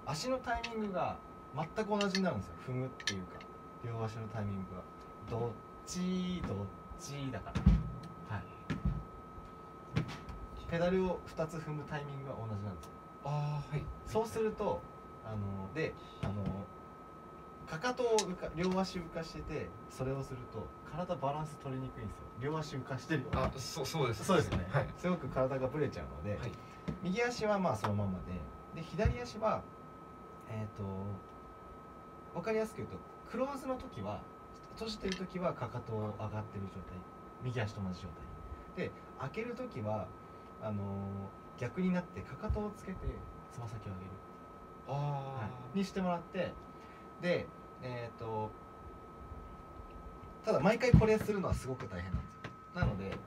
足のタイミングが全く同じになるんですよ。踏むっていうか両足のタイミングがどっちだから、はい、ペダルを2つ踏むタイミングが同じなんですよ。 ああ、はい。 そうするとかかとを両足浮かしてて、それをすると体バランス取りにくいんですよ。両足浮かしてるよね。 あ、そうです。 そうですね、 はい。 すごく体がブレちゃうので、 はい。 右足はまあそのままで左足は分かりやすく言うと、クローズの時は、閉じてる時はかかとを上がってる状態、右足と同じ状態で、開ける時は逆になってかかとをつけてつま先を上げる、はい、にしてもらって、でただ毎回これするのはすごく大変なんですよ。なので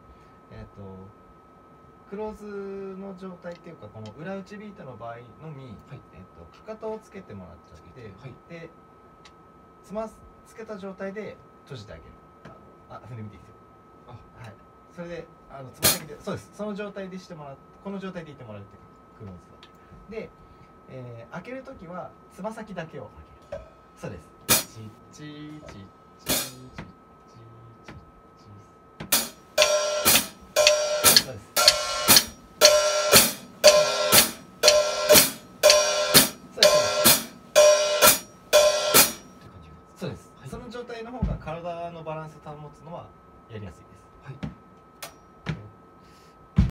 クローズの状態っていうか、この裏打ちビートの場合のみ、 はい、 かかとをつけてもらっちゃって、 はい、 でつけた状態で閉じてあげる。踏んでみていいですよ。はい、それでつま先で、そうです、その状態でしてもらって、この状態でいってもらうっていうか、クローズは。で、開けるときはつま先だけを開ける。そうです。チッチーチッチーチッチーチッチー。そうです。そうです。その状態の方が体のバランスを保つのはやりやすいです。 はい。